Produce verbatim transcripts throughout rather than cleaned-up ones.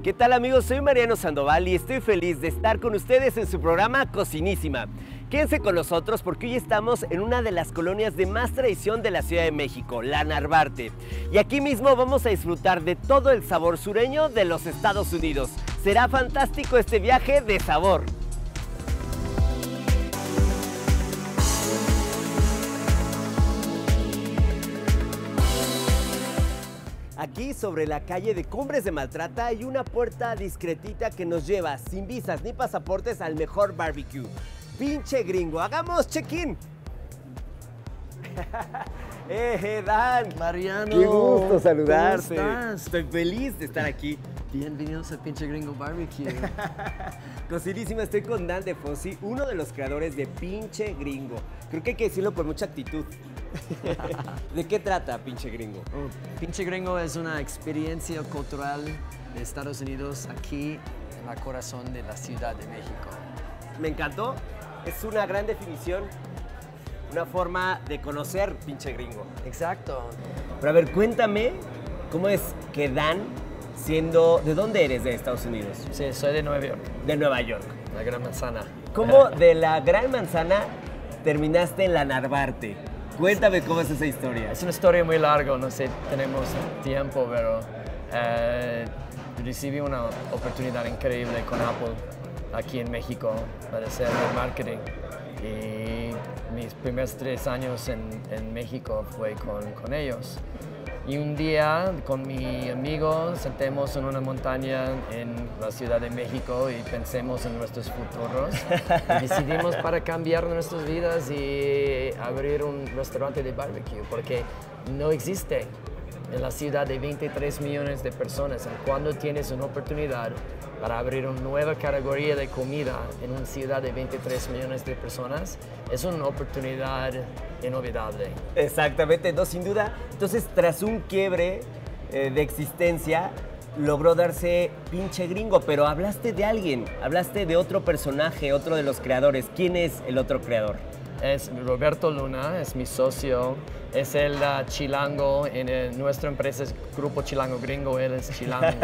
¿Qué tal amigos? Soy Mariano Sandoval y estoy feliz de estar con ustedes en su programa Cocinísima. Quédense con nosotros porque hoy estamos en una de las colonias de más tradición de la Ciudad de México, la Narvarte. Y aquí mismo vamos a disfrutar de todo el sabor sureño de los Estados Unidos. Será fantástico este viaje de sabor. Aquí sobre la calle de Cumbres de Maltrata hay una puerta discretita que nos lleva sin visas ni pasaportes al mejor barbecue. Pinche Gringo, hagamos check-in. eh, Dan. Mariano. Qué gusto saludarte. ¿Cómo estás? Estoy feliz de estar aquí. Bienvenidos a Pinche Gringo Barbecue. Cocinísima, estoy con Dan De Fossi, uno de los creadores de Pinche Gringo. Creo que hay que decirlo con mucha actitud. ¿De qué trata Pinche Gringo? Oh, Pinche Gringo es una experiencia cultural de Estados Unidos aquí en el corazón de la Ciudad de México. Me encantó. Es una gran definición, una forma de conocer Pinche Gringo. Exacto. Pero a ver, cuéntame, ¿cómo es que Dan, siendo... ¿De dónde eres de Estados Unidos? Sí, soy de Nueva York, De Nueva York. la Gran Manzana. ¿Cómo de la Gran Manzana terminaste en la Narvarte? Cuéntame cómo es esa historia. Es una historia muy larga, no sé, tenemos tiempo, pero eh, recibí una oportunidad increíble con Apple aquí en México para hacer el marketing. Y mis primeros tres años en, en México fue con, con ellos. Y un día con mi amigo sentemos en una montaña en la Ciudad de México y pensemos en nuestros futuros. Y decidimos para cambiar nuestras vidas y abrir un restaurante de barbecue porque no existe en la ciudad de veintitrés millones de personas. Y cuando tienes una oportunidad para abrir una nueva categoría de comida en una ciudad de veintitrés millones de personas, es una oportunidad inolvidable. Exactamente, no, sin duda. Entonces, tras un quiebre eh, de existencia, logró darse Pinche Gringo, pero hablaste de alguien, hablaste de otro personaje, otro de los creadores. ¿Quién es el otro creador? Es Roberto Luna, es mi socio, es el uh, chilango, en el, nuestra empresa es Grupo Chilango Gringo, él es chilango.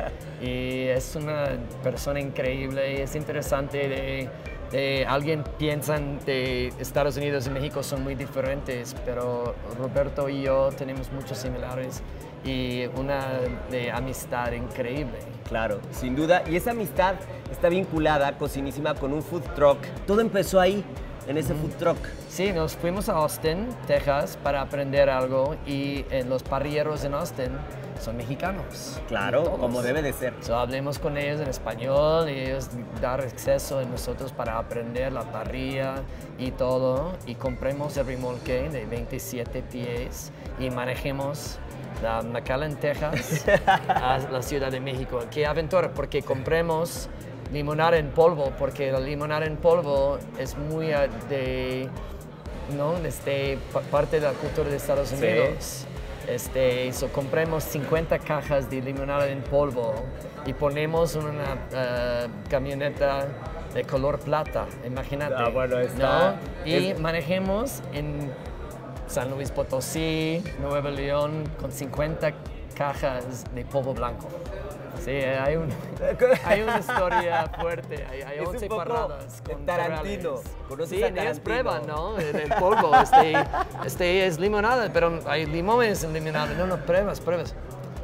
Y es una persona increíble y es interesante de, de alguien piensa de Estados Unidos y México son muy diferentes, pero Roberto y yo tenemos muchos similares y una de amistad increíble. Claro, sin duda. Y esa amistad está vinculada, Cocinísima, con un food truck. Todo empezó ahí, en ese mm. food truck. Sí, nos fuimos a Austin, Texas, para aprender algo y eh, los parrilleros en Austin son mexicanos. Claro, como debe de ser. So, hablemos con ellos en español y ellos dar acceso a nosotros para aprender la parrilla y todo. Y compremos el remolque de veintisiete pies y manejemos de McAllen, Texas, a la Ciudad de México. ¡Qué aventura! Porque compremos limonada en polvo, porque la limonada en polvo es muy uh, de, ¿no? Este, parte de la cultura de Estados Unidos. Sí. Este, so compremos cincuenta cajas de limonada en polvo y ponemos una uh, camioneta de color plata, imagínate. Ah, bueno, está, ¿no? Y es... manejemos en San Luis Potosí, Nuevo León, con cincuenta cajas de polvo blanco. Sí, hay, un, hay una historia fuerte, hay, hay once parradas con Tarantino. Sí, ellos prueban, ¿no? El, el polvo, este, este es limonada, pero hay limones en limonada. No, no, pruebas, pruebas.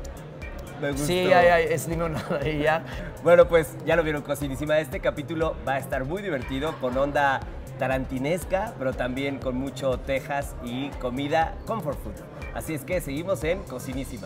Me gustó. Sí, hay, hay, es limonada y ya. Bueno, pues ya lo vieron, Cocinísima. Este capítulo va a estar muy divertido, con onda tarantinesca, pero también con mucho Texas y comida comfort food. Así es que seguimos en Cocinísima.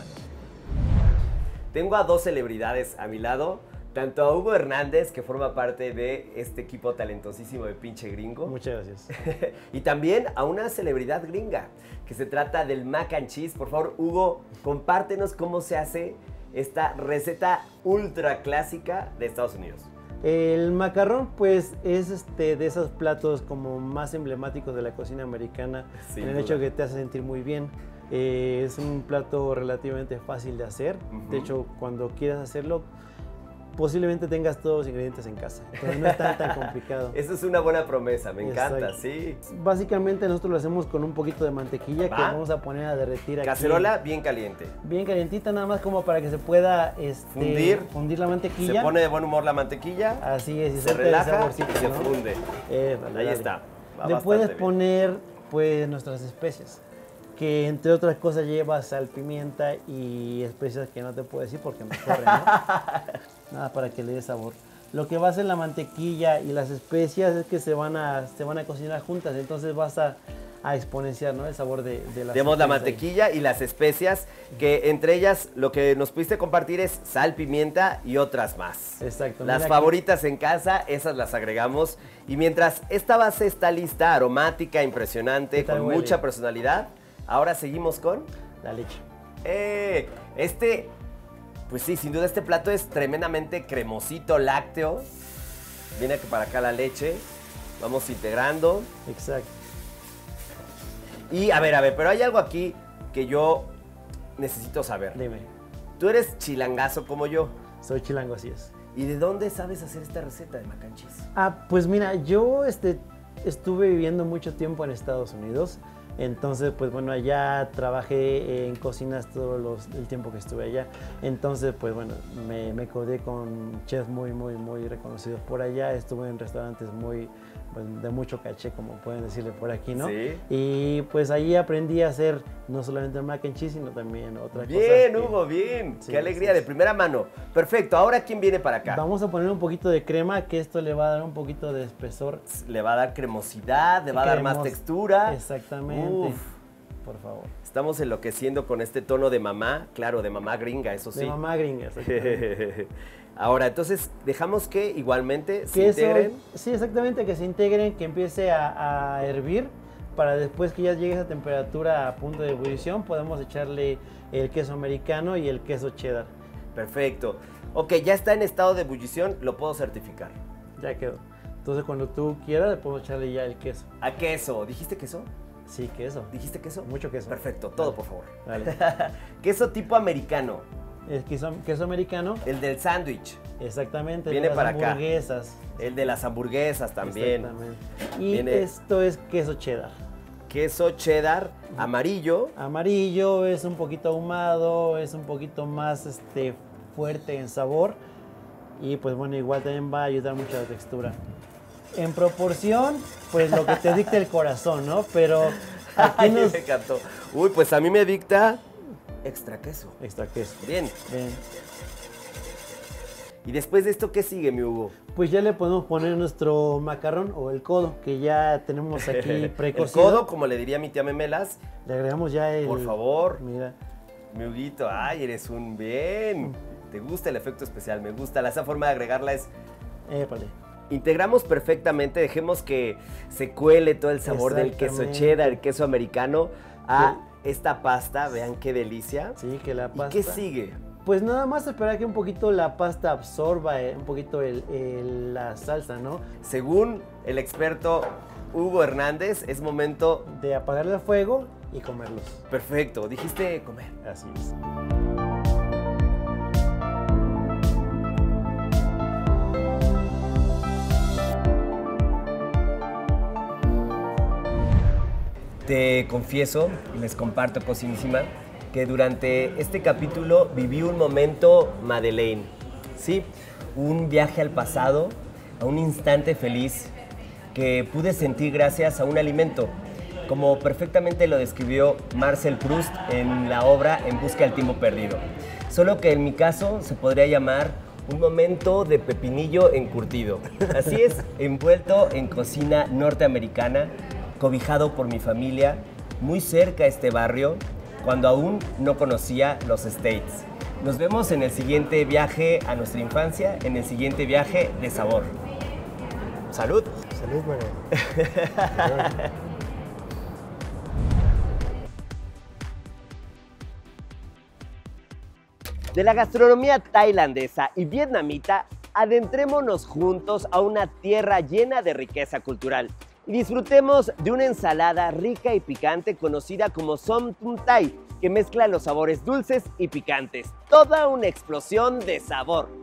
Tengo a dos celebridades a mi lado, tanto a Hugo Hernández, que forma parte de este equipo talentosísimo de Pinche Gringo. Muchas gracias. Y también a una celebridad gringa, que se trata del mac and cheese. Por favor, Hugo, compártenos cómo se hace esta receta ultra clásica de Estados Unidos. El macarrón, pues, es este, de esos platos como más emblemáticos de la cocina americana, en el hecho que te hace sentir muy bien. Eh, es un plato relativamente fácil de hacer. Uh-huh. De hecho, cuando quieras hacerlo, posiblemente tengas todos los ingredientes en casa. Entonces no es tan, tan complicado. Eso es una buena promesa, me encanta, Exacto. sí. Básicamente nosotros lo hacemos con un poquito de mantequilla Va. que vamos a poner a derretir aquí. Cacerola bien caliente. Bien calientita, nada más como para que se pueda este, Fundir. fundir la mantequilla. Se pone de buen humor la mantequilla. Así es, y se suelta el relaja saborcito, y se ¿no? funde. Eh, vale, Ahí dale. está. Va Le bastante puedes bien. poner pues nuestras especias, que entre otras cosas lleva sal, pimienta y especias que no te puedo decir porque me corren, ¿no? Nada, para que le dé sabor. Lo que va a hacer la mantequilla y las especias es que se van a, se van a cocinar juntas, entonces vas a, a exponenciar, ¿no? El sabor de, de las Tenemos la especias ahí. mantequilla y las especias, que entre ellas lo que nos pudiste compartir es sal, pimienta y otras más. Exacto. Las mira favoritas en casa, esas las agregamos. Y mientras esta base está lista, aromática, impresionante, ¿Qué tal con huele? mucha personalidad, ahora seguimos con... aquí la leche. Eh, este, pues sí, sin duda este plato es tremendamente cremosito, lácteo. Viene para acá la leche. Vamos integrando. Exacto. Y a ver, a ver, pero hay algo aquí que yo necesito saber. Dime, Tú eres chilangazo como yo. soy chilango, así es. ¿Y de dónde sabes hacer esta receta de mac and cheese? Ah, pues mira, yo este, estuve viviendo mucho tiempo en Estados Unidos, entonces pues bueno, allá trabajé en cocinas todo los, el tiempo que estuve allá, entonces pues bueno, me, me codé con chefs muy, muy, muy reconocidos por allá, estuve en restaurantes muy, pues, de mucho caché, como pueden decirle por aquí, ¿no? Sí. Y pues ahí aprendí a hacer no solamente mac and cheese, sino también otras cosas. Bien, que- Hugo, bien. Sí, Qué alegría, sí, de sí. primera mano. Perfecto, ahora ¿quién viene para acá? Vamos a poner un poquito de crema, que esto le va a dar un poquito de espesor. Le va a dar cremosidad, le va a dar más Cremos- textura. Exactamente. Uf, Por favor. estamos enloqueciendo con este tono de mamá, claro, de mamá gringa, eso sí. De mamá gringa. exactamente. Ahora, entonces, dejamos que igualmente se Que eso- integren. sí, exactamente, que se integren, que empiece a, a hervir, para después que ya llegue a esa temperatura a punto de ebullición, podemos echarle el queso americano y el queso cheddar. Perfecto. Ok, ya está en estado de ebullición, lo puedo certificar. Ya quedó. Entonces cuando tú quieras, le podemos echarle ya el queso. ¿A queso? ¿Dijiste queso? Sí, queso. ¿Dijiste queso? Mucho queso. Perfecto, todo Dale. por favor. Dale. Queso tipo americano, El queso, queso americano, el del sándwich, exactamente. Viene de las para acá. hamburguesas. el de las hamburguesas también. Exactamente. Y Viene- esto es queso cheddar. Queso cheddar amarillo. Amarillo, es un poquito ahumado, es un poquito más este, fuerte en sabor y pues bueno, igual también va a ayudar mucho a la textura. En proporción, pues lo que te dicta el corazón, ¿no? Pero aquí Ay, nos... me encantó. Uy, pues a mí me dicta extra queso. Extra queso. Bien. Bien. ¿Y después de esto qué sigue, mi Hugo? Pues ya le podemos poner nuestro macarrón o el codo, que ya tenemos aquí El precocido. codo, como le diría mi tía Memelas. Le agregamos ya el... Por favor. Mira. Mi Huguito, ay, eres un bien. Te gusta el efecto especial, me gusta. La- Esa forma de agregarla es... Épale. Integramos perfectamente, dejemos que se cuele todo el sabor del queso Exactamente. cheddar, el queso americano, a esta pasta. Vean qué delicia. Sí, que la ¿Y pasta... qué sigue? Pues nada más esperar que un poquito la pasta absorba eh, un poquito el- el- la salsa, ¿no? Según el experto Hugo Hernández, es momento... De apagarle el fuego y comerlos. Perfecto, dijiste comer. Así es. Te confieso, les comparto cocinísima, que durante este capítulo viví un momento Madeleine. Sí, un viaje al pasado, a un instante feliz que pude sentir gracias a un alimento, como perfectamente lo describió Marcel Proust en la obra En busca del tiempo perdido. Solo que en mi caso se podría llamar un momento de pepinillo encurtido. Así es, envuelto en cocina norteamericana, cobijado por mi familia, muy cerca a este barrio, cuando aún no conocía los States. Nos vemos en el siguiente viaje a nuestra infancia, en el siguiente viaje de sabor. ¡Salud! Salud, Manuel. De la gastronomía tailandesa y vietnamita, adentrémonos juntos a una tierra llena de riqueza cultural y disfrutemos de una ensalada rica y picante conocida como Som Tum Thai, que mezcla los sabores dulces y picantes. Toda una explosión de sabor.